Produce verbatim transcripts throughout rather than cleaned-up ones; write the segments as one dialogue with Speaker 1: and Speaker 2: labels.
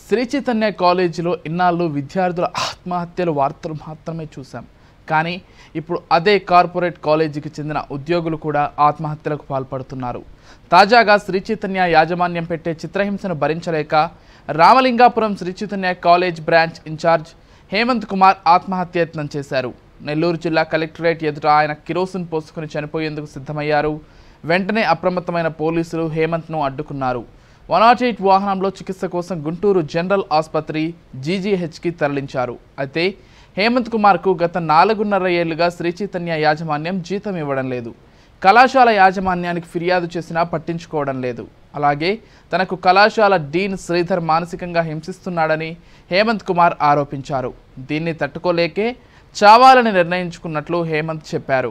Speaker 1: శ్రీ చైతన్య కాలేజీలో ఇన్నాళ్ళు విద్యార్థుల ఆత్మహత్యల వార్తలు మాత్రమే చూసాం. కానీ ఇప్పుడు అదే కార్పొరేట్ కాలేజీకి చెందిన ఉద్యోగులు కూడా ఆత్మహత్యలకు పాల్పడుతున్నారు. తాజాగా శ్రీ చైతన్య యాజమాన్యం పెట్టే చిత్రహింసను భరించలేక Ramalingapuram Sri Chaitanya college branch incharge Hemanth Kumar ఆత్మహత్యయత్నం చేశారు. నెల్లూరు జిల్లా కలెక్టరేట్ ఎదుట ఆయన కిరోసిన్ పోసుకుని చనిపోయేందుకు సిద్ధమయ్యారు. వెంటనే అప్రమత్తమైన పోలీసులు హేమంత్ను అడ్డుకున్నారు. వన్ నాట్ ఎయిట్ వాహనంలో చికిత్స కోసం గుంటూరు జనరల్ ఆసుపత్రి జీజీహెచ్కి తరలించారు. అయితే హేమంత్ కుమార్కు గత నాలుగున్నర ఏళ్లుగా శ్రీ చైతన్య యాజమాన్యం జీతం ఇవ్వడం లేదు. కళాశాల యాజమాన్యానికి ఫిర్యాదు చేసినా పట్టించుకోవడం లేదు. అలాగే తనకు కళాశాల డీన్ శ్రీధర్ మానసికంగా హింసిస్తున్నాడని హేమంత్ కుమార్ ఆరోపించారు. దీన్ని తట్టుకోలేకే చావాలని నిర్ణయించుకున్నట్లు హేమంత్ చెప్పారు.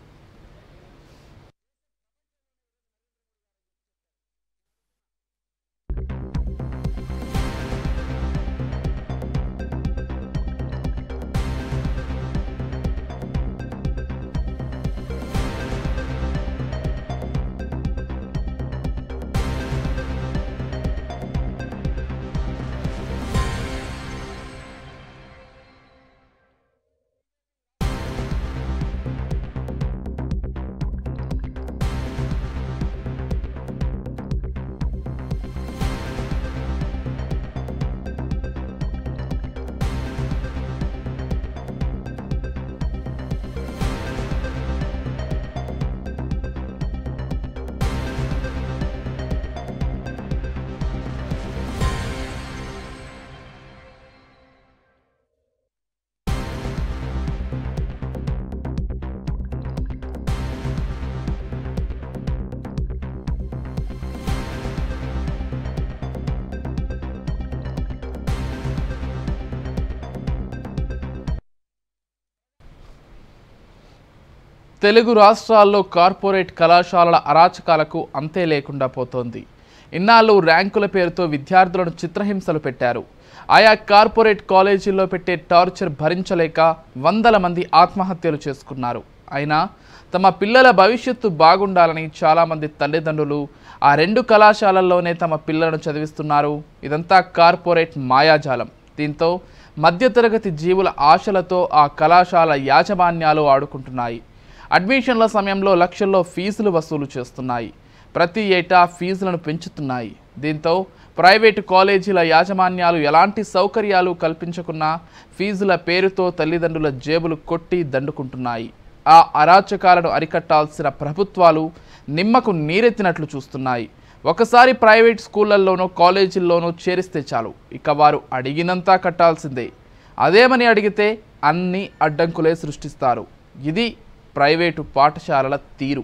Speaker 1: తెలుగు రాష్ట్రాల్లో కార్పొరేట్ కళాశాలల అరాచకాలకు అంతే లేకుండా పోతోంది. ఇన్నాళ్ళు ర్యాంకుల పేరుతో విద్యార్థులను చిత్రహింసలు పెట్టారు. ఆయా కార్పొరేట్ కాలేజీల్లో పెట్టే టార్చర్ భరించలేక వందల మంది ఆత్మహత్యలు చేసుకున్నారు. అయినా తమ పిల్లల భవిష్యత్తు బాగుండాలని చాలామంది తల్లిదండ్రులు ఆ రెండు కళాశాలల్లోనే తమ పిల్లలను చదివిస్తున్నారు. ఇదంతా కార్పొరేట్ మాయాజాలం. దీంతో మధ్యతరగతి జీవుల ఆశలతో ఆ కళాశాల యాజమాన్యాలు ఆడుకుంటున్నాయి. అడ్మిషన్ల సమయంలో లక్షల్లో ఫీజులు వసూలు చేస్తున్నాయి. ప్రతి ఏటా ఫీజులను పెంచుతున్నాయి. దీంతో ప్రైవేటు కాలేజీల యాజమాన్యాలు ఎలాంటి సౌకర్యాలు కల్పించకున్నా ఫీజుల పేరుతో తల్లిదండ్రుల జేబులు కొట్టి దండుకుంటున్నాయి. ఆ అరాచకాలను అరికట్టాల్సిన ప్రభుత్వాలు నిమ్మకు నీరెత్తినట్లు చూస్తున్నాయి. ఒకసారి ప్రైవేట్ స్కూళ్లలోనూ కాలేజీల్లోనూ చేరిస్తే చాలు, ఇక వారు అడిగినంతా కట్టాల్సిందే. అదేమని అడిగితే అన్ని అడ్డంకులే సృష్టిస్తారు. ఇది ప్రైవేటు పాఠశాలల తీరు.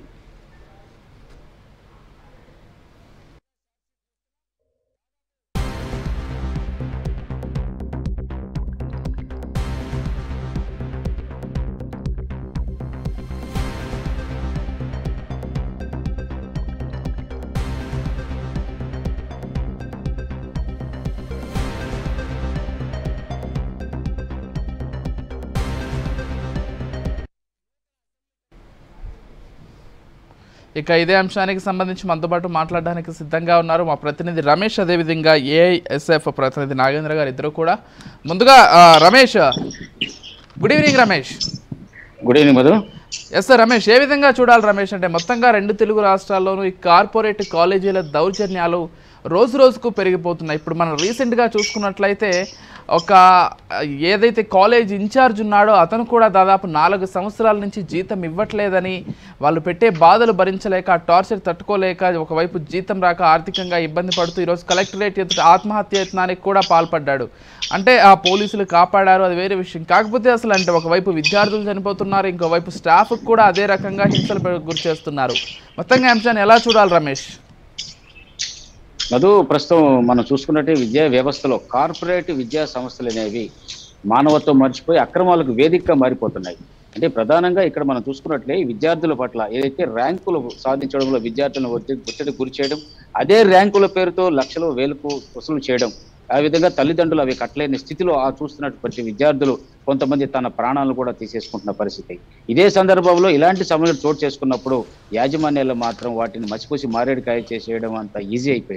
Speaker 1: ఇక ఇదే అంశానికి సంబంధించి మనతో పాటు మాట్లాడడానికి సిద్ధంగా ఉన్నారు మా ప్రతినిధి రమేష్, అదేవిధంగా ఏఐఎస్ఎఫ్ ప్రతినిధి నాగేంద్ర గారు. ఇద్దరు కూడా ముందుగా Ramesh, good evening Ramesh.
Speaker 2: Good evening Madhu.
Speaker 1: Yes sir Ramesh, ఏ విధంగా చూడాలి రమేష్ అంటే మొత్తంగా రెండు తెలుగు రాష్ట్రాల్లోనూ ఈ కార్పొరేట్ కాలేజీల దౌర్జన్యాలు రోజు రోజుకు పెరిగిపోతున్నాయి. ఇప్పుడు మనం రీసెంట్గా చూసుకున్నట్లయితే ఒక ఏదైతే కాలేజ్ ఇన్ఛార్జ్ ఉన్నాడో అతను కూడా దాదాపు నాలుగు సంవత్సరాల నుంచి జీతం ఇవ్వట్లేదని, వాళ్ళు పెట్టే బాధలు భరించలేక టార్చర్ తట్టుకోలేక ఒకవైపు జీతం రాక ఆర్థికంగా ఇబ్బంది పడుతూ ఈరోజు కలెక్టరేట్ ఎదుట ఆత్మహత్య యత్నానికి కూడా పాల్పడ్డాడు. అంటే ఆ పోలీసులు కాపాడారు, అది వేరే విషయం. కాకపోతే అసలు అంటే ఒకవైపు విద్యార్థులు చనిపోతున్నారు, ఇంకోవైపు స్టాఫ్కి కూడా అదే రకంగా హింసలు గురి చేస్తున్నారు. మొత్తంగా అంశాన్ని ఎలా చూడాలి రమేష్?
Speaker 2: మధు, ప్రస్తుతం మనం చూసుకున్నట్టే విద్యా వ్యవస్థలో కార్పొరేట్ విద్యా సంస్థలు అనేవి మానవత్వం మర్చిపోయి అక్రమాలకు వేదికగా మారిపోతున్నాయి. అంటే ప్రధానంగా ఇక్కడ మనం చూసుకున్నట్లే విద్యార్థుల పట్ల ఏదైతే ర్యాంకులు సాధించడంలో విద్యార్థులను ఒత్తిడి ఒత్తిడి గురి చేయడం, అదే ర్యాంకుల పేరుతో లక్షలు వేలకు వసూలు చేయడం, ఆ విధంగా తల్లిదండ్రులు అవి కట్టలేని స్థితిలో ఆ చూస్తున్నటువంటి విద్యార్థులు కొంతమంది తన ప్రాణాలను కూడా తీసేసుకుంటున్న పరిస్థితి. ఇదే సందర్భంలో ఇలాంటి సమస్యలు చోటు చేసుకున్నప్పుడు యాజమాన్యాలు మాత్రం వాటిని మసిపూసి మారేడుకాయ చేసేయడం అంత ఈజీ అయిపోయింది.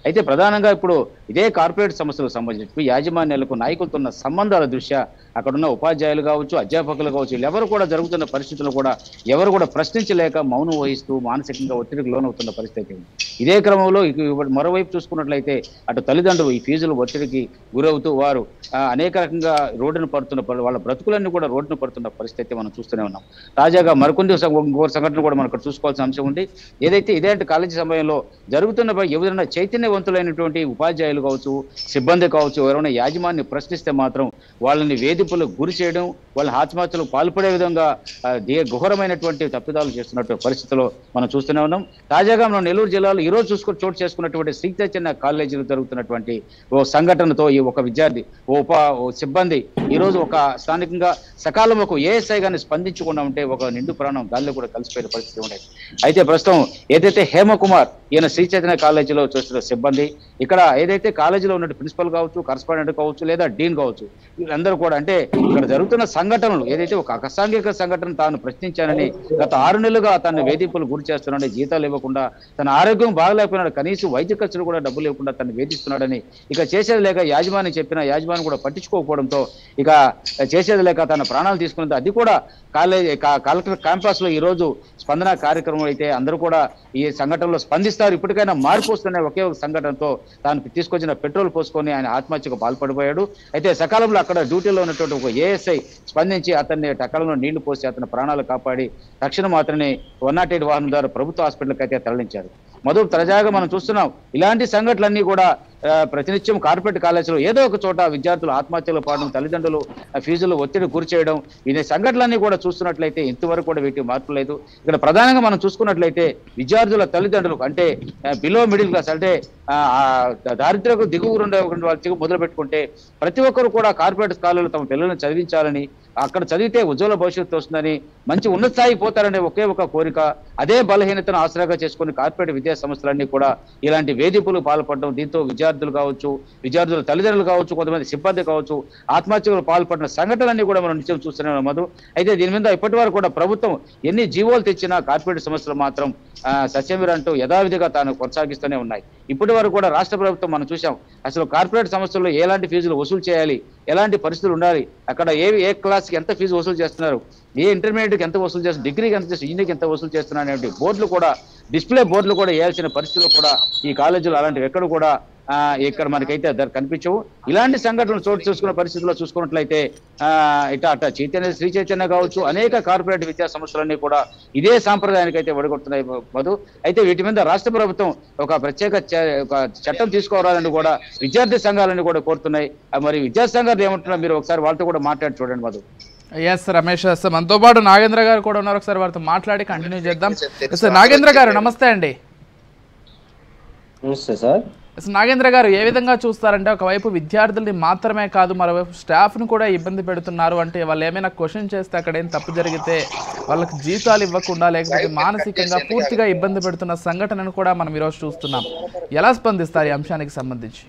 Speaker 2: అయితే ప్రధానంగా ఇప్పుడు ఇదే కార్పొరేట్ సంస్థలకు సంబంధించి యాజమాన్యాలకు నాయకులతో ఉన్న సంబంధాల దృష్ట్యా అక్కడున్న ఉపాధ్యాయులు కావచ్చు, అధ్యాపకులు కావచ్చు, వీళ్ళెవరు కూడా జరుగుతున్న పరిస్థితులు కూడా ఎవరు కూడా ప్రశ్నించలేక మౌనం వహిస్తూ మానసికంగా ఒత్తిడికి లోనవుతున్న పరిస్థితి ఉంది. ఇదే క్రమంలో ఇక మరోవైపు చూసుకున్నట్లయితే అటు తల్లిదండ్రులు ఈ ఫీజులు ఒత్తిడికి గురవుతూ వారు అనేక రకంగా రోడ్డును పడుతున్న వాళ్ళ బ్రతుకులన్నీ కూడా రోడ్డును పడుతున్న పరిస్థితి మనం చూస్తూనే ఉన్నాం. తాజాగా మరికొన్ని ఇంకో సంఘటన కూడా మనం ఇక్కడ చూసుకోవాల్సిన అంశం ఉంది. ఏదైతే ఇదే కాలేజీ సమయంలో జరుగుతున్న ఎవరైనా చైతన్యవంతులైనటువంటి ఉపాధ్యాయులు కావచ్చు, సిబ్బంది కావచ్చు, ఎవరైనా యాజమాన్యం ప్రశ్నిస్తే మాత్రం వాళ్ళని వేధింపులకు గురి చేయడం, వాళ్ళ ఆత్మహత్యలకు పాల్పడే విధంగా ఘోరమైనటువంటి తప్పిదాలు చేస్తున్నట్టు పరిస్థితిలో మనం చూస్తూనే ఉన్నాం. తాజాగా మనం నెల్లూరు జిల్లాలో ఈ రోజు చూసుకుని చోటు చేసుకున్నటువంటి శ్రీ చైతన్య కాలేజీలో జరుగుతున్నటువంటి ఓ సంఘటనతో ఈ ఒక విద్యార్థి ఓ ఉపా ఓ సిబ్బంది ఈ రోజు ఒక స్థానికంగా సకాలంలో ఒక ఏఎస్ఐ గారిని స్పందించకుండా ఉంటే ఒక నిండు ప్రాణం గాల్లో కూడా కలిసిపోయిన పరిస్థితి ఉండేది. అయితే ప్రస్తుతం ఏదైతే హేమకుమార్ ఈయన శ్రీ చైతన్య కాలేజీలో చూస్తున్న సిబ్బంది, ఇక్కడ ఏదైతే కాలేజీలో ఉన్న ప్రిన్సిపల్ కావచ్చు, కరస్పాండెంట్ కావచ్చు, లేదా డీన్ కావచ్చు, వీళ్ళందరూ కూడా అంటే ఇక్కడ జరుగుతున్న సంఘటనలు ఏదైతే ఒక అసాంఘిక సంఘటన తాను ప్రశ్నించానని గత ఆరు నెలలుగా తన వేధింపులు గురి చేస్తున్నాడని, జీతాలు ఇవ్వకుండా, తన ఆరోగ్యం బాగలేకపోయినాడు, కనీసం వైద్య ఖర్చులు కూడా డబ్బులు ఇవ్వకుండా తను వేధిస్తున్నాడని, ఇక చేసేది లేక యాజమాన్యం చెప్పిన యాజమాన్యం కూడా పట్టించుకోకపోవడంతో ఇక చేసేది లేక తన ప్రాణాలు తీసుకున్నది. అది కూడా కాలేజ్ కలెక్టర్ క్యాంపస్ లో ఈ రోజు స్పందన కార్యక్రమం అయితే అందరూ కూడా ఈ సంఘటనలో స్పందిస్తారు. ఇప్పటికైనా మార్పు వస్తున్న ఒకే ఒక సంఘటనతో తాను తీసుకొచ్చిన పెట్రోల్ పోసుకొని ఆయన ఆత్మహత్యకు పాల్పడిపోయాడు. అయితే సకాలంలో అక్కడ డ్యూటీలో ఉన్నటువంటి ఒక ఏఎస్ఐ స్పందించి అతన్ని టక్కలలో నీళ్లు పోసి అతని ప్రాణాలు కాపాడి తక్షణం అతన్ని వన్ నాట్ ఎయిట్ వాహనం ద్వారా ప్రభుత్వ హాస్పిటల్కి అయితే తరలించారు. మధు, తాజాగా మనం చూస్తున్నాం ఇలాంటి సంఘటనలన్నీ కూడా ప్రతినిత్యం కార్పొరేట్ కాలేజీలో ఏదో ఒక చోట విద్యార్థులు ఆత్మహత్యలు పాడడం, తల్లిదండ్రులు ఫీజులు ఒత్తిడి గురి చేయడం, ఈ సంఘటనలన్నీ కూడా చూస్తున్నట్లయితే ఇంతవరకు కూడా వీటికి మార్పు లేదు. ఇక్కడ ప్రధానంగా మనం చూసుకున్నట్లయితే విద్యార్థుల తల్లిదండ్రులకు అంటే బిలో మిడిల్ క్లాస్ అంటే దారిద్ర్యకు దిగువ ఉండే వాళ్ళకి మొదలు పెట్టుకుంటే ప్రతి ఒక్కరు కూడా కార్పొరేట్ స్కాలర్లు తమ పిల్లలను చదివించాలని, అక్కడ చదివితే ఉజ్వల భవిష్యత్తు వస్తుందని, మంచి ఉన్నత స్థాయికి పోతారనే ఒకే ఒక కోరిక, అదే బలహీనతను ఆసరాగా చేసుకుని కార్పొరేట్ విద్యా సంస్థలన్నీ కూడా ఇలాంటి వేధింపులు పాల్పడడం, దీంతో విద్యార్థులు కావచ్చు, విద్యార్థుల తల్లిదండ్రులు కావచ్చు, కొంతమంది సిబ్బంది కావచ్చు ఆత్మహత్యలు పాల్పడిన సంఘటనలన్నీ కూడా మనం నిత్యం చూస్తున్నాం మధు. అయితే దీని మీద ఇప్పటి వరకు కూడా ప్రభుత్వం ఎన్ని జీవోలు తెచ్చినా కార్పొరేట్ సంస్థలు మాత్రం సత్యమీర అంటూ యథావిధిగా తాను కొనసాగిస్తూనే ఉన్నాయి. ఇప్పటి వరకు కూడా రాష్ట్ర ప్రభుత్వం మనం చూసాం అసలు కార్పొరేట్ సంస్థల్లో ఎలాంటి ఫీజులు వసూలు చేయాలి, ఎలాంటి పరిస్థితులు ఉండాలి, అక్కడ ఏ ఏ క్లాస్కి ఎంత ఫీజు వసూలు చేస్తున్నారు, ఏ ఇంటర్మీడియట్కి ఎంత వసూలు చేస్తున్నారు, డిగ్రీకి ఎంత చేస్తున్నారు, ఇంజనీర్కి ఎంత వసూలు చేస్తున్నారు అనేటువంటి బోర్డులు కూడా, డిస్ప్లే బోర్డులు కూడా వేయాల్సిన పరిస్థితులు కూడా ఈ కాలేజీలో అలాంటివి ఎక్కడ కూడా ఆ ఇక్కడ మనకైతే కనిపించవు. ఇలాంటి సంఘటనలు చోటు చూసుకున్న పరిస్థితుల్లో చూసుకున్నట్లయితే ఆ ఇట అట చైతన్య శ్రీ చైతన్య కావచ్చు, అనేక కార్పొరేట్ విద్యా సంస్థలన్నీ కూడా ఇదే సాంప్రదాయానికి అయితే ఒడిగొడుతున్నాయి మధు. అయితే వీటి మీద రాష్ట్ర ప్రభుత్వం ఒక ప్రత్యేక ఒక చట్టం తీసుకురావాలని కూడా విద్యార్థి సంఘాలన్నీ కూడా కోరుతున్నాయి. మరి విద్యార్థి సంఘాలు ఏమంటున్నారు మీరు ఒకసారి వాళ్ళతో కూడా మాట్లాడి చూడండి మధు.
Speaker 1: ఎస్ రమేష్, మనతో పాటు నాగేంద్ర గారు కూడా ఉన్నారు, ఒకసారి వారితో మాట్లాడి కంటిన్యూ చేద్దాం. సార్ నాగేంద్ర గారు నమస్తే అండి.
Speaker 3: నమస్తే సార్.
Speaker 1: నాగేంద్ర గారు, ఏ విధంగా చూస్తారంటే ఒకవైపు విద్యార్థుల్ని మాత్రమే కాదు మరోవైపు స్టాఫ్ను కూడా ఇబ్బంది పెడుతున్నారు, అంటే వాళ్ళు ఏమైనా క్వశ్చన్ చేస్తే అక్కడ ఏం తప్పు జరిగితే వాళ్ళకి జీతాలు ఇవ్వకుండా లేకపోతే మానసికంగా పూర్తిగా ఇబ్బంది పెడుతున్న సంఘటనను కూడా మనం ఈరోజు చూస్తున్నాం. ఎలా స్పందిస్తారు ఈ అంశానికి సంబంధించి?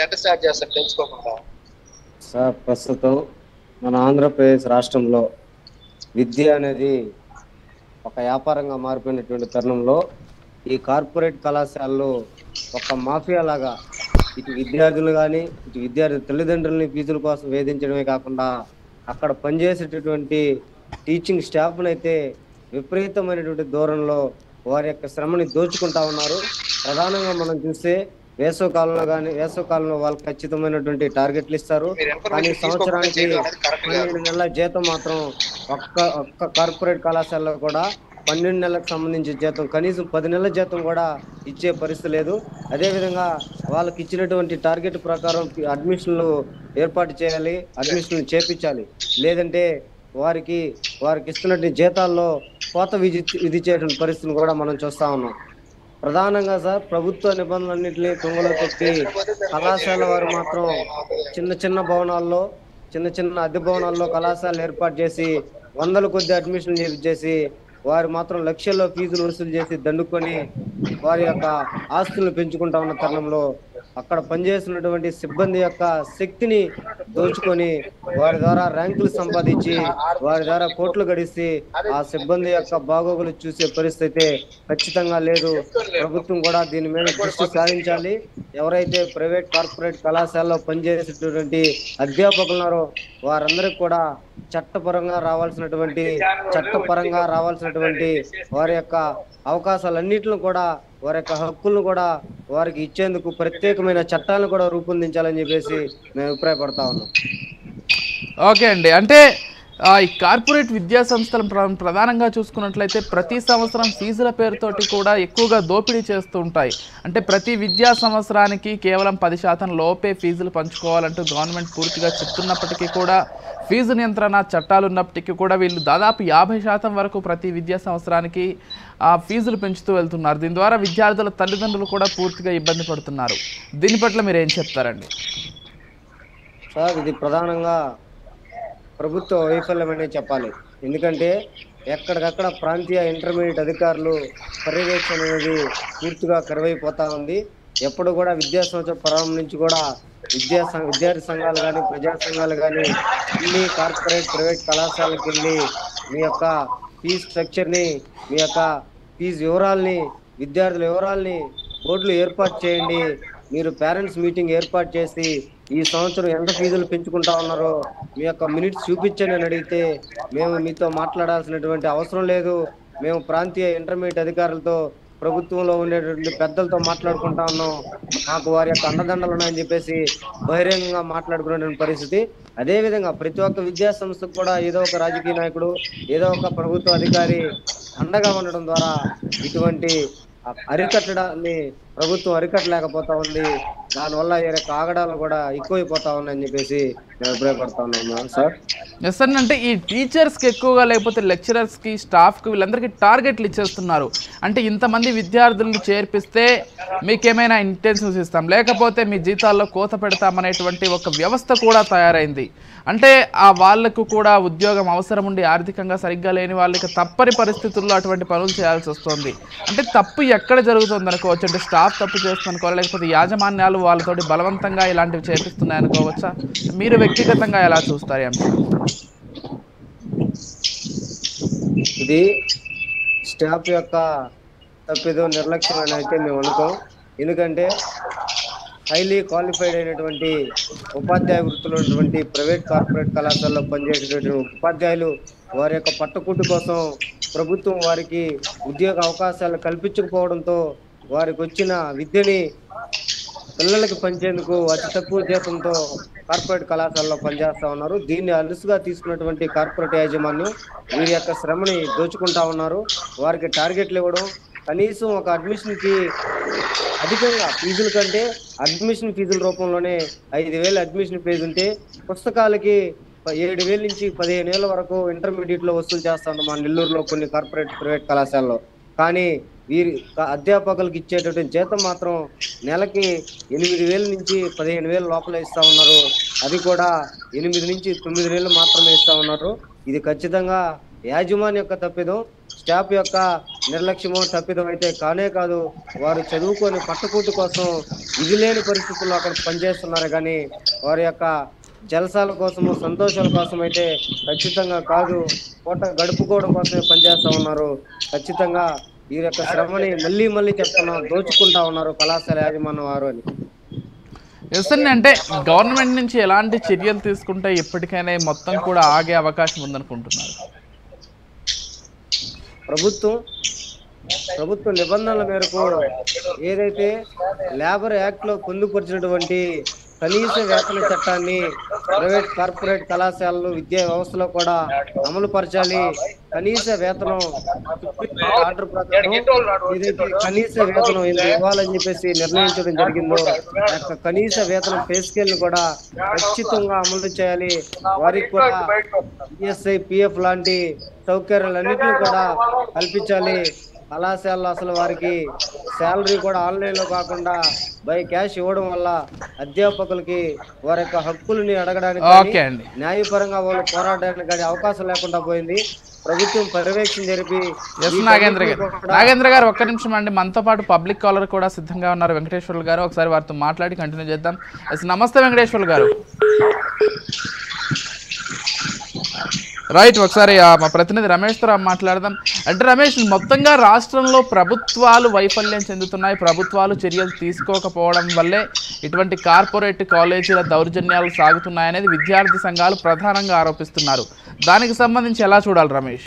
Speaker 3: సార్, ప్రస్తుతం మన ఆంధ్రప్రదేశ్ రాష్ట్రంలో విద్య అనేది ఒక వ్యాపారంగా మారిపోయినటువంటి తరుణంలో ఈ కార్పొరేట్ కళాశాలలో ఒక మాఫియా లాగా ఇటు విద్యార్థులు కానీ ఇటు విద్యార్థి తల్లిదండ్రులని ఫీజుల కోసం వేధించడమే కాకుండా అక్కడ పనిచేసేటటువంటి టీచింగ్ స్టాఫ్ను అయితే విపరీతమైనటువంటి దూరంలో వారి యొక్క శ్రమని దోచుకుంటా ఉన్నారు. ప్రధానంగా మనం చూస్తే వేసవి కాలంలో కానీ వేసవి కాలంలో వాళ్ళకి ఖచ్చితమైనటువంటి టార్గెట్లు ఇస్తారు, కానీ సంవత్సరానికి పన్నెండు నెలల జీతం మాత్రం ఒక్క ఒక్క కార్పొరేట్ కళాశాలలో కూడా పన్నెండు నెలలకు సంబంధించిన జీతం కనీసం పది నెలల జీతం కూడా ఇచ్చే పరిస్థితి లేదు. అదేవిధంగా వాళ్ళకి ఇచ్చినటువంటి టార్గెట్ ప్రకారం అడ్మిషన్లు ఏర్పాటు చేయాలి, అడ్మిషన్లు చేపించాలి, లేదంటే వారికి వారికి ఇస్తున్నటువంటి జీతాల్లో కోత విధి విధించేటువంటి పరిస్థితిని కూడా మనం చూస్తా ఉన్నాం. ప్రధానంగా సార్, ప్రభుత్వ నిబంధనలన్నింటినీ తుంగలో తొక్కి కళాశాల వారు మాత్రం చిన్న చిన్న భవనాల్లో చిన్న చిన్న అద్దె భవనాల్లో కళాశాలలు ఏర్పాటు చేసి వందల కొద్ది అడ్మిషన్లు చేసి వారు మాత్రం లక్షల్లో ఫీజులు వసూలు చేసి దండుకొని వారి యొక్క ఆస్తులను పెంచుకుంటా ఉన్న తరుణంలో అక్కడ పనిచేస్తున్నటువంటి సిబ్బంది యొక్క శక్తిని దోచుకొని వారి ద్వారా ర్యాంకులు సంపాదించి వారి ద్వారా కోట్లు గడిస్తే ఆ సిబ్బంది యొక్క బాగోగులు చూసే పరిస్థితి ఖచ్చితంగా లేదు. ప్రభుత్వం కూడా దీని మీద దృష్టి సారించాలి. ఎవరైతే ప్రైవేట్ కార్పొరేట్ కళాశాలలో పనిచేసేటటువంటి అధ్యాపకులు ఉన్నారో వారందరికీ కూడా చట్టపరంగా రావాల్సినటువంటి చట్టపరంగా రావాల్సినటువంటి వారి యొక్క అవకాశాలన్నింటిని కూడా వారి యొక్క హక్కులను కూడా వారికి ఇచ్చేందుకు ప్రత్యేకమైన చట్టాలను కూడా రూపొందించాలని చెప్పేసి మేము అభిప్రాయపడతా ఉన్నాం.
Speaker 1: ఓకే అండి, అంటే ఈ కార్పొరేట్ విద్యా సంస్థలను ప్ర ప్రధానంగా చూసుకున్నట్లయితే ప్రతి సంవత్సరం ఫీజుల పేరుతోటి కూడా ఎక్కువగా దోపిడీ చేస్తూ ఉంటాయి. అంటే ప్రతి విద్యా సంవత్సరానికి కేవలం పది శాతం లోపే ఫీజులు పంచుకోవాలంటూ గవర్నమెంట్ పూర్తిగా చెప్తున్నప్పటికీ కూడా ఫీజు నియంత్రణ చట్టాలు ఉన్నప్పటికీ కూడా వీళ్ళు దాదాపు యాభై శాతం వరకు ప్రతి విద్యా సంవత్సరానికి ఆ ఫీజులు పెంచుతూ వెళ్తున్నారు. దీని ద్వారా విద్యార్థుల తల్లిదండ్రులు కూడా పూర్తిగా ఇబ్బంది పడుతున్నారు. దీని పట్ల మీరు ఏం చెప్తారండి?
Speaker 3: సార్, ఇది ప్రధానంగా ప్రభుత్వ వైఫల్యం అనే చెప్పాలి. ఎందుకంటే ఎక్కడికక్కడ ప్రాంతీయ ఇంటర్మీడియట్ అధికారులు పర్యవేక్షణ అనేది పూర్తిగా కరువైపోతా ఉంది. ఎప్పుడు కూడా విద్యా సంవత్సరం ప్రారంభం నుంచి కూడా విద్యా విద్యార్థి సంఘాలు కానీ ప్రజా సంఘాలు కానీ అన్ని కార్పొరేట్ ప్రైవేట్ కళాశాలకు వెళ్ళి మీ యొక్క ఫీజు స్ట్రక్చర్ని, మీ యొక్క ఫీజు వివరాల్ని, విద్యార్థుల వివరాల్ని బోర్డులు ఏర్పాటు చేయండి. మీరు పేరెంట్స్ మీటింగ్ ఏర్పాటు చేసి ఈ సంవత్సరం ఎంత ఫీజులు పెంచుకుంటా ఉన్నారో మీ యొక్క మినిట్స్ చూపించండి అని అడిగితే మేము మీతో మాట్లాడాల్సినటువంటి అవసరం లేదు, మేము ప్రాంతీయ ఇంటర్మీడియట్ అధికారులతో ప్రభుత్వంలో ఉండేటువంటి పెద్దలతో మాట్లాడుకుంటా ఉన్నాం, మాకు వారి యొక్క అండదండలు ఉన్నాయని చెప్పేసి బహిరంగంగా మాట్లాడుకునేటువంటి పరిస్థితి. అదేవిధంగా ప్రతి ఒక్క విద్యా సంస్థకు కూడా ఏదో ఒక రాజకీయ నాయకుడు, ఏదో ఒక ప్రభుత్వ అధికారి అండగా ఉండడం ద్వారా ఇటువంటి అరికట్టడాన్ని ప్రభుత్వం అరికట్టలేకపోతా ఉంది. దానివల్ల ఈ యొక్క ఆగడాలు కూడా ఎక్కువైపోతా ఉన్నాయని చెప్పేసి నేను అభిప్రాయపడతా ఉన్నాను సార్.
Speaker 1: ఎస్ సార్, అంటే ఈ టీచర్స్కి ఎక్కువగా లేకపోతే లెక్చరర్స్కి స్టాఫ్కి వీళ్ళందరికీ టార్గెట్లు ఇచ్చేస్తున్నారు. అంటే ఇంతమంది విద్యార్థులను చేర్పిస్తే మీకేమైనా ఇంటెన్సివ్స్ ఇస్తాం, లేకపోతే మీ జీతాల్లో కోత పెడతామనేటువంటి ఒక వ్యవస్థ కూడా తయారైంది. అంటే ఆ వాళ్లకు కూడా ఉద్యోగం అవసరం ఉండి ఆర్థికంగా సరిగ్గా లేని వాళ్ళకి తప్పని పరిస్థితుల్లో అటువంటి పనులు చేయాల్సి వస్తుంది. అంటే తప్పు ఎక్కడ జరుగుతుంది అనుకోవచ్చు? అంటే స్టాఫ్ తప్పు చేస్తుంది అనుకోవాలి, లేకపోతే యాజమాన్యాలు వాళ్ళతోటి బలవంతంగా ఇలాంటివి చేపిస్తున్నాయి అనుకోవచ్చా? మీరు వ్యక్తిగతంగా ఎలా చూస్తారు అంశం?
Speaker 3: ఇది స్టాఫ్ యొక్క తప్పిదో నిర్లక్ష్యం అని అయితే మేము అనుకోం. ఎందుకంటే హైలీ క్వాలిఫైడ్ అయినటువంటి ఉపాధ్యాయ వృత్తులు ఉన్నటువంటి ప్రైవేట్ కార్పొరేట్ కళాశాలలో పనిచేసేటువంటి ఉపాధ్యాయులు వారి యొక్క పట్టకూటి కోసం ప్రభుత్వం వారికి ఉద్యోగ అవకాశాలు కల్పించకపోవడంతో వారికి వచ్చిన విద్యని పిల్లలకి పంచేందుకు అతి తక్కువ జీతంతో కార్పొరేట్ కళాశాలలో పనిచేస్తా ఉన్నారు. దీన్ని అలుసుగా తీసుకున్నటువంటి కార్పొరేట్ యాజమాన్యం వీరి యొక్క శ్రమని దోచుకుంటా ఉన్నారు. వారికి టార్గెట్లు ఇవ్వడం, కనీసం ఒక అడ్మిషన్ కి అధికంగా ఫీజుల కంటే అడ్మిషన్ ఫీజుల రూపంలోనే ఐదు వేలు అడ్మిషన్ ఫీజు ఉంటే పుస్తకాలకి ఏడు వేల నుంచి పదిహేను వేల వరకు ఇంటర్మీడియట్ లో వసూలు చేస్తా ఉన్నాం మా నెల్లూరులో కొన్ని కార్పొరేట్ ప్రైవేట్ కళాశాలలో. కానీ వీరి అధ్యాపకులకు ఇచ్చేటటువంటి జీతం మాత్రం నెలకి ఎనిమిది వేల నుంచి పదిహేను వేల లోపల ఇస్తా ఉన్నారు. అది కూడా ఎనిమిది నుంచి తొమ్మిది వేలు మాత్రమే ఇస్తా ఉన్నారు. ఇది ఖచ్చితంగా యాజమాన్య యొక్క తప్పిదం, స్టాఫ్ యొక్క నిర్లక్ష్యమో తప్పిదం అయితే కానే కాదు. వారు చదువుకొని పట్టుకూటు కోసం ఇది లేని పరిస్థితుల్లో అక్కడ పనిచేస్తున్నారు కానీ వారి యొక్క జలసాల కోసము సంతోషాల కోసం అయితే ఖచ్చితంగా కాదు. పూట గడుపుకోవడం కోసమే పనిచేస్తా ఉన్నారు. ఖచ్చితంగా ఈ యొక్క శ్రమని మళ్ళీ మళ్ళీ చెప్తున్నాం, దోచుకుంటా ఉన్నారు కళాశాల యాజమాన్యం వారు అని.
Speaker 1: ఎస్ అండి, అంటే గవర్నమెంట్ నుంచి ఎలాంటి చర్యలు తీసుకుంటే ఎప్పటికైనా మొత్తం కూడా ఆగే అవకాశం ఉందనుకుంటున్నారు?
Speaker 3: ప్రభుత్వం ప్రభుత్వ నిబంధనల మేరకు ఏదైతే లేబర్ యాక్ట్ లో పొందుపరిచినటువంటి కనీస వేతన చట్టాన్ని ప్రైవేట్ కార్పొరేట్ కళాశాలలు విద్యా వ్యవస్థలో కూడా అమలు పరచాలి. కనీస వేతనం ఆర్డర్ ప్రకారం ఏదైతే కనీస వేతనం ఇవ్వాలని చెప్పేసి నిర్ణయించడం జరిగిందో యొక్క కనీస వేతనం పే స్కేల్ ని కూడా ఖచ్చితంగా అమలు చేయాలి. వారికి కూడా ఈఎస్ఐ పిఎఫ్ లాంటి సౌకర్యాలన్నింటినీ కూడా కల్పించాలి. కళాశాలలో అసలు వారికి శాలరీ కూడా ఆన్లైన్ లో కాకుండా బై క్యాష్ ఇవ్వడం వల్ల అధ్యాపకులకి వారి యొక్క హక్కులని అడగడానికి న్యాయపరంగా వాళ్ళు పోరాడడానికి కానీ అవకాశం లేకుండా పోయింది. ప్రభుత్వం పర్యవేక్షణ జరిపి
Speaker 1: నాగేంద్ర గారు నాగేంద్ర గారు ఒక్క నిమిషం అండి, మనతో పాటు పబ్లిక్ కాలర్ కూడా సిద్ధంగా ఉన్నారు వెంకటేశ్వర్లు గారు. ఒకసారి వారితో మాట్లాడి కంటిన్యూ చేద్దాం. నమస్తే వెంకటేశ్వర్లు గారు. రైట్, ఒకసారి ఆ, మా ప్రతినిధి రమేష్తో మాట్లాడదాం. అంటే రమేష్, మొత్తంగా రాష్ట్రంలో ప్రభుత్వాలు వైఫల్యం చెందుతున్నాయి, ప్రభుత్వాలు చర్యలు తీసుకోకపోవడం వల్లే ఇటువంటి కార్పొరేట్ కాలేజీల దౌర్జన్యాలు సాగుతున్నాయనేది విద్యార్థి సంఘాలు ప్రధానంగా ఆరోపిస్తున్నారు. దానికి సంబంధించి ఎలా చూడాలి రమేష్?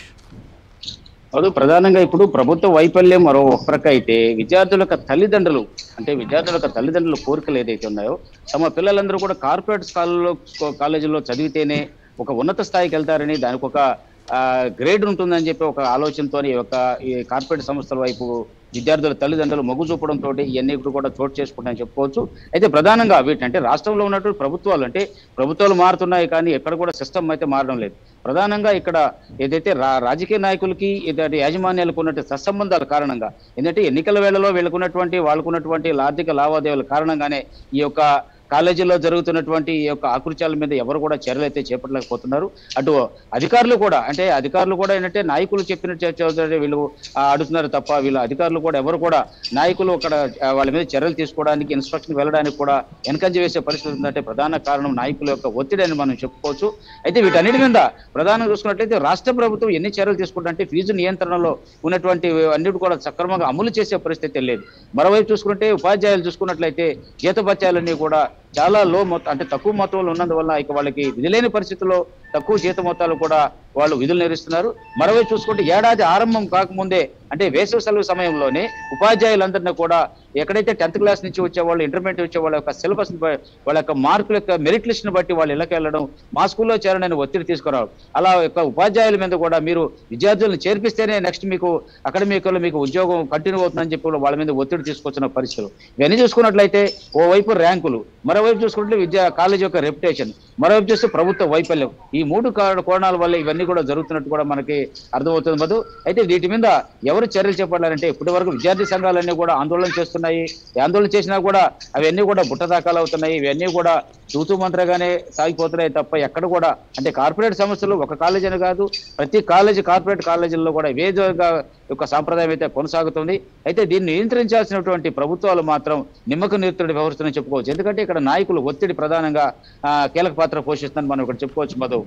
Speaker 2: అది ప్రధానంగా ఇప్పుడు ప్రభుత్వ వైఫల్యం మరో ఒక ప్రక్క అయితే, విద్యార్థుల యొక్క తల్లిదండ్రులు అంటే విద్యార్థుల యొక్క తల్లిదండ్రుల కోరికలు ఏదైతే ఉన్నాయో, తమ పిల్లలందరూ కూడా కార్పొరేట్ స్కూల్లో కాలేజీల్లో చదివితేనే ఒక ఉన్నత స్థాయికి వెళ్తారని, దానికి ఒక గ్రేడ్ ఉంటుందని చెప్పి ఒక ఆలోచనతో ఈ యొక్క ఈ కార్పొరేట్ సంస్థల వైపు విద్యార్థుల తల్లిదండ్రులు మొగ్గు చూపడంతో ఇవన్నీ కూడా చోటు చేసుకుంటాయని చెప్పుకోవచ్చు. అయితే ప్రధానంగా వీటి అంటే రాష్ట్రంలో ఉన్నటువంటి ప్రభుత్వాలు అంటే ప్రభుత్వాలు మారుతున్నాయి, కానీ ఎక్కడ కూడా సిస్టమ్ అయితే మారడం లేదు. ప్రధానంగా ఇక్కడ ఏదైతే రా రాజకీయ నాయకులకి ఏదైతే యాజమాన్యాలకు ఉన్నటువంటి సత్సంబంధాల కారణంగా, ఏంటంటే ఎన్నికల వేళలో వీళ్ళకున్నటువంటి వాళ్ళకున్నటువంటి ఆర్థిక లావాదేవీల కారణంగానే ఈ యొక్క కాలేజీల్లో జరుగుతున్నటువంటి ఈ యొక్క ఆకృత్యాల మీద ఎవరు కూడా చర్యలు అయితే చేపట్టలేకపోతున్నారు. అటు అధికారులు కూడా అంటే అధికారులు కూడా ఏంటంటే నాయకులు చెప్పినట్టు వీళ్ళు అడుగుతున్నారు తప్ప, వీళ్ళు అధికారులు కూడా ఎవరు కూడా నాయకులు అక్కడ వాళ్ళ మీద చర్యలు తీసుకోవడానికి, ఇన్స్ట్రక్షన్ వెళ్ళడానికి కూడా వెనకంజ వేసే పరిస్థితి ఉందంటే ప్రధాన కారణం నాయకుల యొక్క ఒత్తిడి అని మనం చెప్పుకోవచ్చు. అయితే వీటన్నిటి మీద ప్రధానంగా చూసుకున్నట్లయితే రాష్ట్ర ప్రభుత్వం ఎన్ని చర్యలు తీసుకుంటే ఫీజు నియంత్రణలో ఉన్నటువంటి అన్నిటి కూడా సక్రమంగా అమలు చేసే పరిస్థితి లేదు. మరోవైపు చూసుకుంటే ఉపాధ్యాయులు చూసుకున్నట్లయితే జీతభత్యాలన్నీ కూడా చాలా లో మొత్తం అంటే తక్కువ మొత్తంలో ఉన్నందువల్ల ఇక వాళ్ళకి విధులేని పరిస్థితుల్లో తక్కువ జీత మొత్తాలు కూడా వాళ్ళు విధులు నిర్వహిస్తున్నారు. మరోవైపు చూసుకుంటే ఏడాది ఆరంభం కాకముందే అంటే వేసవి సెలవు సమయంలోనే ఉపాధ్యాయులందరినీ కూడా ఎక్కడైతే టెన్త్ క్లాస్ నుంచి వచ్చేవాళ్ళు, ఇంటర్మీడియట్ వచ్చే వాళ్ళ యొక్క సిలబస్ వాళ్ళ యొక్క మార్కుల యొక్క మెరిట్ లిస్ట్ని బట్టి వాళ్ళు ఇళ్ళకి వెళ్ళడం, మా స్కూల్లో చేరడానికి ఒత్తిడి తీసుకురావడం, అలా యొక్క ఉపాధ్యాయుల మీద కూడా మీరు విద్యార్థులను చేర్పిస్తేనే నెక్స్ట్ మీకు అకాడమిక్లో మీకు ఉద్యోగం కంటిన్యూ అవుతుందని చెప్పి వాళ్ళ మీద ఒత్తిడి తీసుకొచ్చిన పరిస్థితులు ఇవన్నీ చూసుకున్నట్లయితే ఓవైపు ర్యాంకులు, మరోవైపు చూసుకుంటే విద్యా కాలేజ్ యొక్క రెప్యుటేషన్, మరోవైపు చూస్తే ప్రభుత్వ వైఫల్యం, ఈ మూడు కోణాల వల్ల ఇవన్నీ కూడా జరుగుతున్నట్టు కూడా మనకి అర్థమవుతుంది మధు. అయితే వీటి మీద ఎవరు చర్యలు చేపట్టాలంటే ఇప్పటి వరకు విద్యార్థి సంఘాలన్నీ కూడా ఆందోళన చేస్తున్నాయి. ఆందోళన చేసినా కూడా అవన్నీ కూడా బుట్టదాఖలు అవుతున్నాయి. ఇవన్నీ కూడా తూతూ మంత్రగానే సాగిపోతున్నాయి తప్ప ఎక్కడ కూడా అంటే కార్పొరేట్ సంస్థలు ఒక కాలేజీ అని కాదు, ప్రతి కాలేజీ కార్పొరేట్ కాలేజీల్లో కూడా ఇవే యొక్క సాంప్రదాయం అయితే కొనసాగుతుంది. అయితే దీన్ని నియంత్రించాల్సినటువంటి ప్రభుత్వాలు మాత్రం నిమ్మక నీరుతుడి వ్యవహరిస్తుందని చెప్పుకోవచ్చు. ఎందుకంటే ఇక్కడ నాయకులు ఒత్తిడి ప్రధానంగా కీలక పాత్ర పోషిస్తుందని మనం ఇక్కడ చెప్పుకోవచ్చు మధు.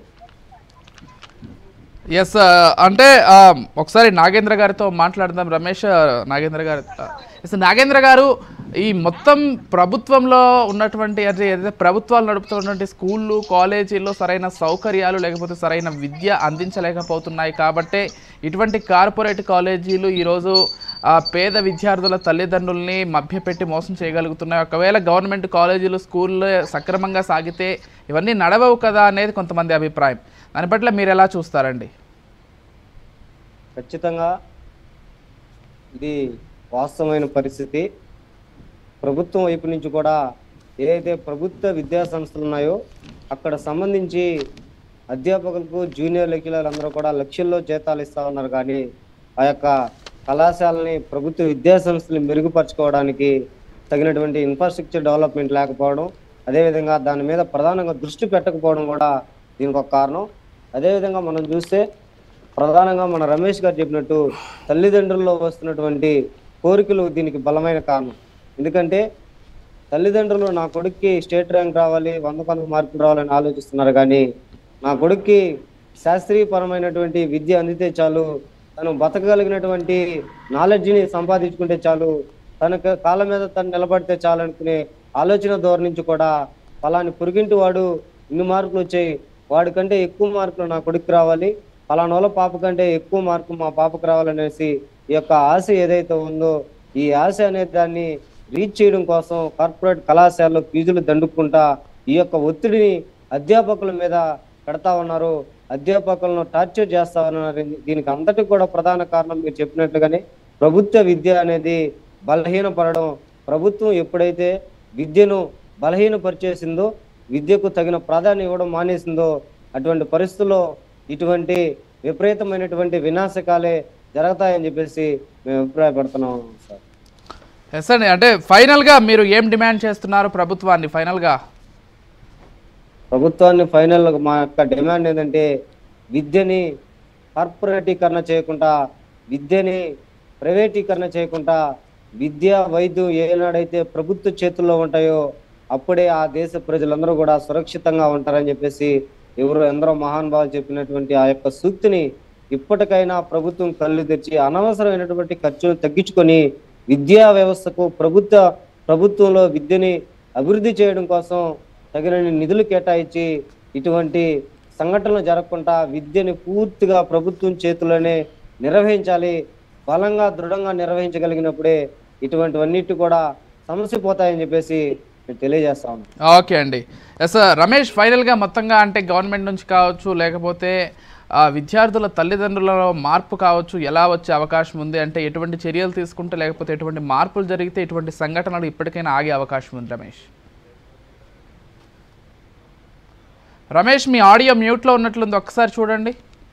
Speaker 1: ఎస్, అంటే ఒకసారి నాగేంద్ర గారితో మాట్లాడదాం. రమేష్, నాగేంద్ర గారు ఎస్ నాగేంద్ర గారు, ఈ మొత్తం ప్రభుత్వంలో ఉన్నటువంటి అంటే ఏదైతే ప్రభుత్వాలు నడుపుతున్నటువంటి స్కూళ్ళు కాలేజీల్లో సరైన సౌకర్యాలు లేకపోతే సరైన విద్య అందించలేకపోతున్నాయి కాబట్టే ఇటువంటి కార్పొరేట్ కాలేజీలు ఈరోజు పేద విద్యార్థుల తల్లిదండ్రుల్ని మభ్యపెట్టి మోసం చేయగలుగుతున్నాయి. ఒకవేళ గవర్నమెంట్ కాలేజీలు స్కూళ్ళు సక్రమంగా సాగితే ఇవన్నీ నడవవు కదా అనేది కొంతమంది అభిప్రాయం. దాని పట్ల మీరు ఎలా చూస్తారండి?
Speaker 3: ఖచ్చితంగా ఇది వాస్తవమైన పరిస్థితి. ప్రభుత్వం వైపు నుంచి కూడా ఏదైతే ప్రభుత్వ విద్యా సంస్థలు ఉన్నాయో అక్కడ సంబంధించి అధ్యాపకులకు జూనియర్ లెక్చరర్లందరూ కూడా లక్షల్లో జీతాలు ఇస్తా ఉన్నారు, కానీ ఆ యొక్క కళాశాలని ప్రభుత్వ విద్యా సంస్థలు మెరుగుపరచుకోవడానికి తగినటువంటి ఇన్ఫ్రాస్ట్రక్చర్ డెవలప్మెంట్ లేకపోవడం, అదేవిధంగా దాని మీద ప్రధానంగా దృష్టి పెట్టకపోవడం కూడా దీనికి ఒక కారణం. అదేవిధంగా మనం చూస్తే ప్రధానంగా మన రమేష్ గారు చెప్పినట్టు తల్లిదండ్రుల్లో వస్తున్నటువంటి కోరికలు దీనికి బలమైన కారణం. ఎందుకంటే తల్లిదండ్రులు నా కొడుక్కి స్టేట్ ర్యాంక్ రావాలి, వంద వంద మార్కులు రావాలని ఆలోచిస్తున్నారు, కానీ నా కొడుక్కి శాస్త్రీయపరమైనటువంటి విద్య అందితే చాలు, తను బతకగలిగినటువంటి నాలెడ్జ్ని సంపాదించుకుంటే చాలు, తనకు కాళ్ళ మీద తను నిలబడితే చాలు అనుకునే ఆలోచన ధోరణి నుంచి కూడా ఫలాని పొరుగింటి వాడు ఇన్ని మార్కులు వచ్చాయి, వాడికంటే ఎక్కువ మార్కులు నా కొడుకు రావాలి, ఫలానా వాళ్ళ పాప కంటే ఎక్కువ మార్కులు మా పాపకు రావాలనేసి ఈ యొక్క ఆశ ఏదైతే ఉందో ఈ ఆశ అనే దాన్ని రీచ్ చేయడం కోసం కార్పొరేట్ కళాశాలలో ఫీజులు దండుకుంటా ఈ యొక్క ఒత్తిడిని అధ్యాపకుల మీద పెడతా ఉన్నారు, అధ్యాపకులను టార్చర్ చేస్తా ఉన్నారు. దీనికి అంతటికి కూడా ప్రధాన కారణం మీరు చెప్పినట్లుగానే ప్రభుత్వ విద్య అనేది బలహీనపడడం. ప్రభుత్వం ఎప్పుడైతే విద్యను బలహీనపరిచేసిందో, విద్యకు తగిన ప్రాధాన్యం ఇవ్వడం మానేసిందో, అటువంటి పరిస్థితుల్లో ఇటువంటి విపరీతమైనటువంటి వినాశకాలే జరుగుతాయని చెప్పేసి మేము అభిప్రాయపడుతున్నాం సార్.
Speaker 1: ఎస్ అండి, అంటే ఫైనల్గా మీరు ఏం డిమాండ్ చేస్తున్నారు ప్రభుత్వాన్ని? ఫైనల్గా
Speaker 3: ప్రభుత్వాన్ని ఫైనల్ మా యొక్క డిమాండ్ ఏంటంటే విద్యని కార్పొరేటీకరణ చేయకుండా, విద్యని ప్రైవేటీకరణ చేయకుండా, విద్య వైద్యం ఏనాడైతే ప్రభుత్వ చేతుల్లో ఉంటాయో అప్పుడే ఆ దేశ ప్రజలందరూ కూడా సురక్షితంగా ఉంటారని చెప్పేసి ఎవరు ఎందరో మహానుభావులు చెప్పినటువంటి ఆ యొక్క సూక్తిని ఇప్పటికైనా ప్రభుత్వం కళ్ళు తెరిచి అనవసరమైనటువంటి ఖర్చులు తగ్గించుకొని విద్యా వ్యవస్థకు ప్రభుత్వ ప్రభుత్వంలో విద్యని అభివృద్ధి చేయడం కోసం తగినన్ని నిధులు కేటాయించి ఇటువంటి సంఘటనలు జరగకుండా విద్యని పూర్తిగా ప్రభుత్వం చేతుల్లోనే నిర్వహించాలి. బలంగా దృఢంగా నిర్వహించగలిగినప్పుడే ఇటువంటివన్నిటి కూడా సమస్య పోతాయని చెప్పేసి నేను తెలియజేస్తా ఉన్నాను.
Speaker 1: ఓకే అండి. ఎస్ రమేష్, ఫైనల్గా మొత్తంగా అంటే గవర్నమెంట్ నుంచి కావచ్చు, లేకపోతే విద్యార్థుల తల్లిదండ్రులలో మార్పు కావచ్చు, ఎలా వచ్చే అవకాశం ఉంది? అంటే ఎటువంటి చర్యలు తీసుకుంటే, లేకపోతే ఎటువంటి మార్పులు జరిగితే ఇటువంటి సంఘటనలు ఇప్పటికైనా ఆగే అవకాశం ఉంది? రమేష్ రమేష్ మీ ఆడియో మ్యూట్లో ఉన్నట్లుంది, ఒక్కసారి చూడండి.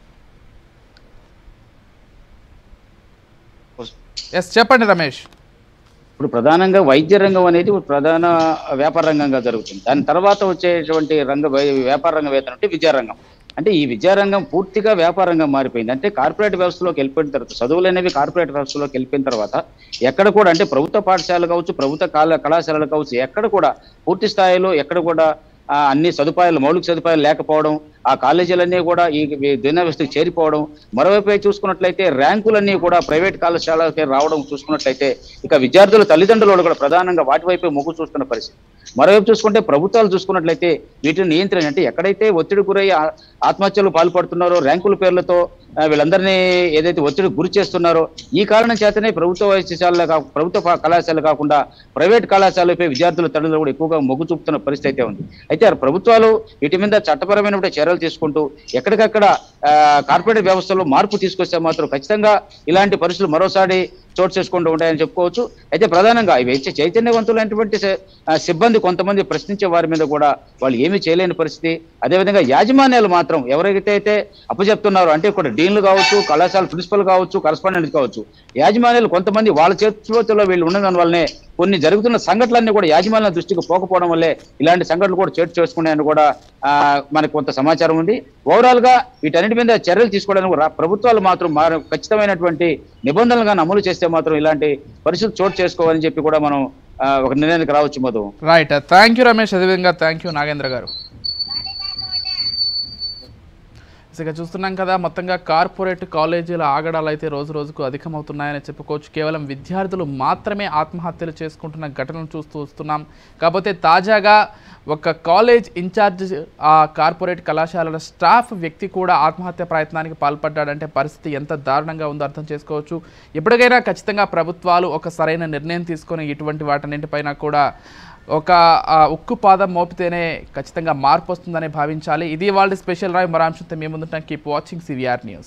Speaker 1: ఎస్ చెప్పండి రమేష్.
Speaker 2: ఇప్పుడు ప్రధానంగా వైద్య రంగం అనేది ప్రధాన వ్యాపార రంగంగా జరుగుతుంది. దాని తర్వాత వచ్చేటువంటి రంగ వ్యాపార రంగం ఏదంటే విద్యారంగం. అంటే ఈ విద్యారంగం పూర్తిగా వ్యాపార రంగం మారిపోయింది. అంటే కార్పొరేట్ వ్యవస్థలోకి వెళ్ళిపోయిన తర్వాత, చదువులు అనేవి కార్పొరేట్ వ్యవస్థలోకి వెళ్ళిపోయిన తర్వాత ఎక్కడ కూడా అంటే ప్రభుత్వ పాఠశాలలు కావచ్చు, ప్రభుత్వ కళా కళాశాలలు కావచ్చు, ఎక్కడ కూడా పూర్తి స్థాయిలో ఎక్కడ కూడా అన్ని సదుపాయాలు మౌలిక సదుపాయాలు లేకపోవడం, ఆ కాలేజీలన్నీ కూడా ఈ దిన వ్యవస్థకు చేరిపోవడం, మరోవైపు చూసుకున్నట్లయితే ర్యాంకులన్నీ కూడా ప్రైవేట్ కళాశాలకి రావడం చూసుకున్నట్లయితే ఇక విద్యార్థుల తల్లిదండ్రులు కూడా ప్రధానంగా వాటి వైపే మొగ్గు చూస్తున్న పరిస్థితి. మరోవైపు చూసుకుంటే ప్రభుత్వాలు చూసుకున్నట్లయితే వీటిని నియంత్రణ అంటే ఎక్కడైతే ఒత్తిడి గురై ఆత్మహత్యలు పాల్పడుతున్నారో ర్యాంకుల పేర్లతో వీళ్ళందరినీ ఏదైతే ఒత్తిడి గురి చేస్తున్నారో ఈ కారణం చేతనే ప్రభుత్వ వైద్యశాలలు కా ప్రభుత్వ కళాశాలలు కాకుండా ప్రైవేట్ కళాశాలపై విద్యార్థుల తల్లిదండ్రులు కూడా ఎక్కువగా మొగ్గు చూపుతున్న పరిస్థితి అయితే ఉంది. అయితే ప్రభుత్వాలు వీటి మీద చట్టపరమైన చర్యలు తీసుకుంటూ ఎక్కడికక్కడ కార్పొరేట్ వ్యవస్థలో మార్పు తీసుకొస్తే మాత్రం ఖచ్చితంగా ఇలాంటి పరిస్థితులు మరోసారి చోటు చేసుకుంటూ ఉంటాయని చెప్పుకోవచ్చు. అయితే ప్రధానంగా ఇవి వచ్చే చైతన్యవంతులైనటువంటి సిబ్బంది కొంతమంది ప్రశ్నించే వారి మీద కూడా వాళ్ళు ఏమీ చేయలేని పరిస్థితి. అదేవిధంగా యాజమాన్యాలు మాత్రం ఎవరైతే అయితే అప్పచెప్తున్నారో అంటే ఇక్కడ డీన్లు కావచ్చు, కళాశాల ప్రిన్సిపల్ కావచ్చు, కరస్పాండెంట్ కావచ్చు, యాజమాన్యాలు కొంతమంది వాళ్ళ చేతిలో వీళ్ళు ఉండడం వల్లనే కొన్ని జరుగుతున్న సంఘటనలన్నీ కూడా యాజమాన్యాల దృష్టికి పోకపోవడం వల్లే ఇలాంటి సంఘటనలు కూడా చేటు చేసుకున్నాయని కూడా మనకు కొంత సమాచారం ఉంది. ఓవరాల్ గా వీటన్నిటి మీద చర్యలు తీసుకోవడానికి ప్రభుత్వాలు మాత్రం ఖచ్చితమైనటువంటి నిబంధనలుగా అమలు చేస్తే మాత్రం ఇలాంటి పరిస్థితులు చోటు చేసుకోవాలని చెప్పి కూడా మనం ఒక నిర్ణయానికి రావచ్చు. Madhu
Speaker 1: right, thank you Ramesh. అదేవిధంగా థ్యాంక్ యూ నాగేంద్ర గారు. ఇక చూస్తున్నాం కదా, మొత్తంగా కార్పొరేట్ కాలేజీల ఆగడాలు అయితే రోజు రోజుకు అధికమవుతున్నాయని చెప్పుకోవచ్చు. కేవలం విద్యార్థులు మాత్రమే ఆత్మహత్యలు చేసుకుంటున్న ఘటనలు చూస్తూ వస్తున్నాం. కాకపోతే తాజాగా ఒక కాలేజ్ ఇన్ఛార్జ్ ఆ కార్పొరేట్ కళాశాలల స్టాఫ్ వ్యక్తి కూడా ఆత్మహత్య ప్రయత్నానికి పాల్పడ్డాడంటే పరిస్థితి ఎంత దారుణంగా ఉందో అర్థం చేసుకోవచ్చు. ఎప్పటికైనా ఖచ్చితంగా ప్రభుత్వాలు ఒక సరైన నిర్ణయం తీసుకొని ఇటువంటి వాటన్నింటిపైన కూడా ఒక ఉక్కు పాదం మోపితేనే ఖచ్చితంగా మార్పు వస్తుందని భావించాలి. ఇది వాళ్ళ స్పెషల్ రాయ్. మరో అంశంతో మేము ముందుంటాం. Keep watching CVR news.